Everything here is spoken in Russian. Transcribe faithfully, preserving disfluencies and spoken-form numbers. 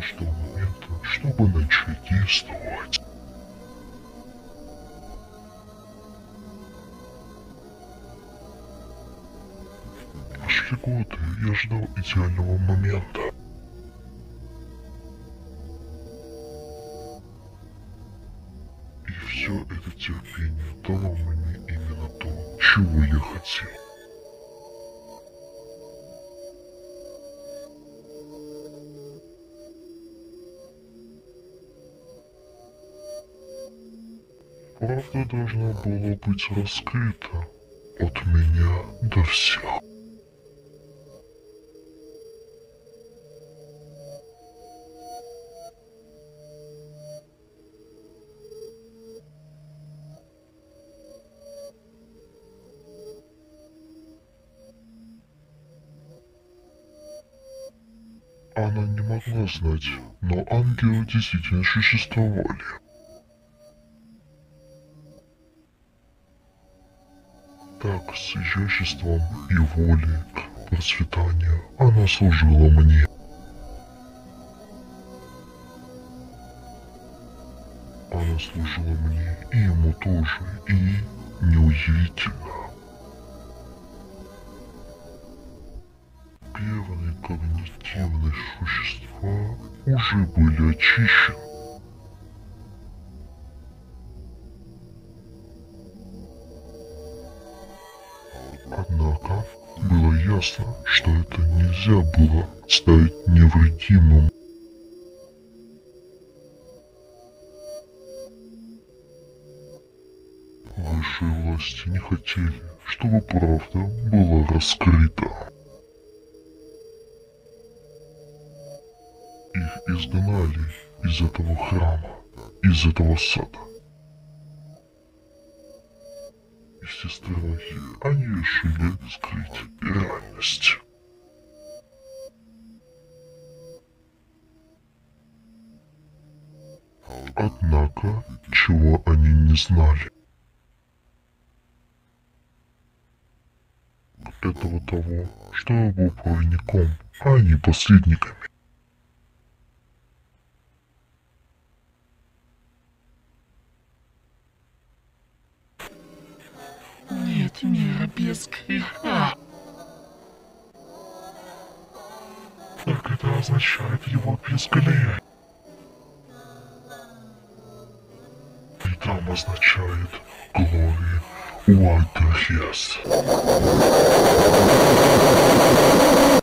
ждал момента, чтобы начать действовать. Прошли годы, я ждал идеального момента. И все это терпение дало мне именно то, чего я хотел. Правда должна была быть раскрыта от меня до всех. Она не могла знать, но ангелы действительно существовали. Так, с изяществом и волей к процветанию она служила мне. Она служила мне и ему тоже, и неудивительно. Первые когнитивные существа уже были очищены. Однако было ясно, что это нельзя было стать невредимым. Высшие власти не хотели, чтобы правда была раскрыта. Их изгнали из этого храма, из этого сада. И все страхи они решили скрыть реальность. Однако, чего они не знали, этого того, что я был проводником, а не посредниками. Нет мира без греха. Так это означает его безгрешие. И там означает Glory White Yes.